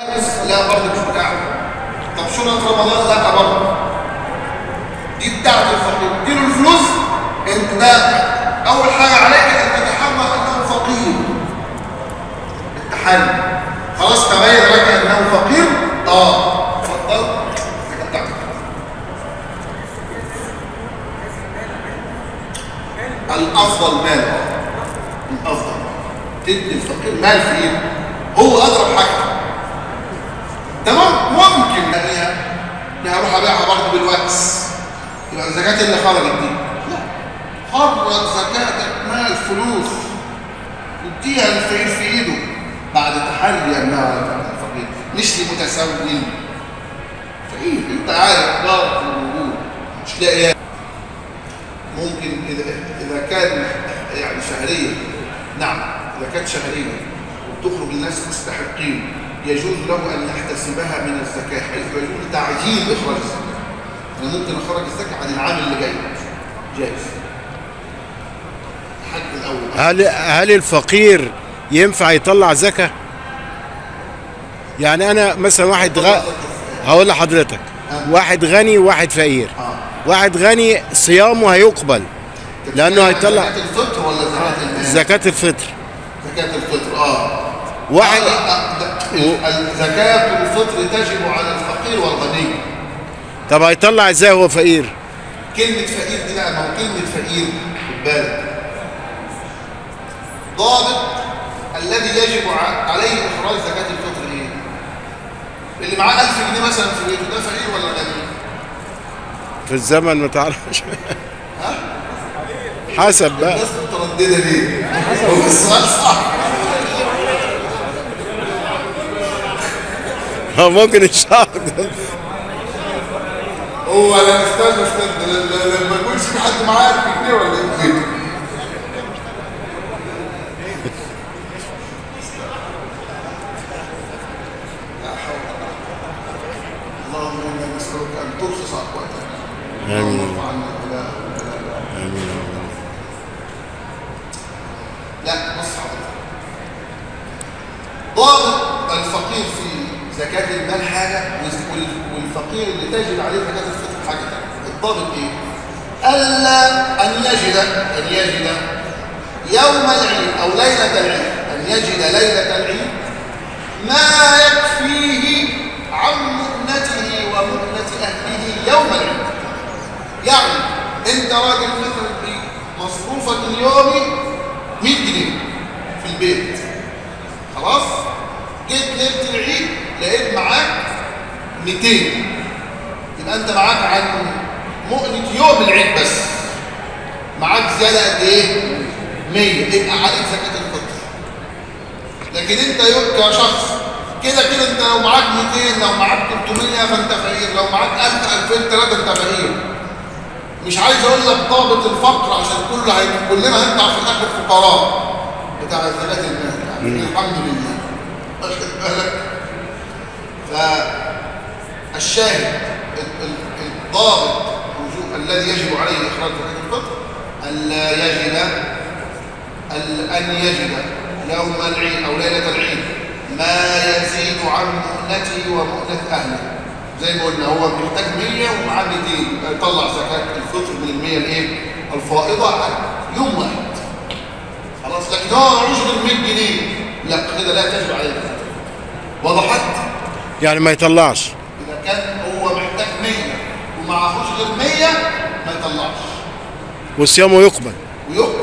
لا برضه مش بتاعته. طب شنط رمضان لا برضه. دي بتاعت الفقير، اديله الفلوس. انت ده اول حاجه عليك ان تتحرى انه فقير. التحري خلاص تبين لك انه فقير. اتفضل الزكاه بتاعتك. الافضل مال. الافضل تدي الفقير مال في ايده، هو اضرب حاجته. تمام. ممكن لا هروح ابيعها برضه بالوكس، يبقى الزكاه اللي خرجت دي لا، خرج زكاتك مال فلوس اديها للفقير في ايده بعد تحري انها الفقير، مش لمتسول فقير. انت عارف ضارب في الوجود مش لاقي. ممكن اذا كان يعني شهريه، نعم اذا كانت شهريه وبتخرج الناس مستحقين يجوز له ان يحتسبها من الزكاه، حيث يجوز تعجيل اخراج الزكاه. انا ممكن اخرج الزكاه عن العام اللي جاي، جائز. الحد الاول. هل الفقير ينفع يطلع زكاه؟ يعني انا مثلا هقول لحضرتك واحد غني وواحد فقير. واحد غني صيامه هيقبل لانه هيطلع زكاه الفطر ولا زكاه المال؟ زكاه الفطر. زكاه الفطر واحد زكاه الفطر تجب على الفقير والغني. طب هيطلع ازاي هو فقير؟ كلمه فقير دي بقى، ما هو كلمه فقير خد بالك ضابط الذي يجب عليه اخراج زكاه الفطر ايه؟ اللي معاه 1000 جنيه مثلا في بيته ده فقير ولا غني؟ في الزمن ما تعرفش. حسب بقى. الناس متردده ليه؟ هو السؤال صح. ممكن الشهر هو لا استنى لما يكونش في حد معاه 1000 جنيه ولا ايه في بيته؟ اللهم انا نسالك ان ترخص اقواتنا. امين. امين. لا بص حضرتك، ضابط الفقير في زكاه المال حاجه، والفقير اللي تجب عليه زكاه الفطر حاجه ثانيه. الضابط ايه؟ الا ان يجد يوم العيد او ليله العيد، ان يجد ليله العيد ما يكفيه عن مؤنته ومؤنه اهله يوم العيد. يعني انت راجل مثلا مصروفك اليومي 100 جنيه في البيت، خلاص جيت ليله العيد لقيت معاك 200، يبقى انت معاك عن مؤنة يوم العيد بس معاك زياده قد ايه؟ 100، يبقى عليك زكاه الفطر. لكن انت كشخص كده انت لو معاك 200 لو معاك 300 فانت فقير، لو معاك 1000 2000 3 انت فقير. مش عايز اقول لك ضابط الفقر عشان كلنا هنطلع في الاخر فقراء بتاع زكاه المال يعني. الحمد لله. واخد بالك؟ فالشاهد الضابط الذي يجب عليه اخراج زكاه الفطر ان يجد يوم العيد او ليله العيد ما يزيد عن مؤنته ومؤنه اهله. زي ما قلنا هو محتاج 100 ومعاه 200، يطلع زكاه الفطر من ال100 الايه؟ الفائضه عن يوم واحد. خلاص. لكن هو معهوش غير 100 جنيه، لا كده لا تجب عليه الفطر. وضحت؟ يعني ما يطلعش. اذا كان هو محتاج 100 ومعهوش غير 100 ما يطلعش. وصيامه يقبل.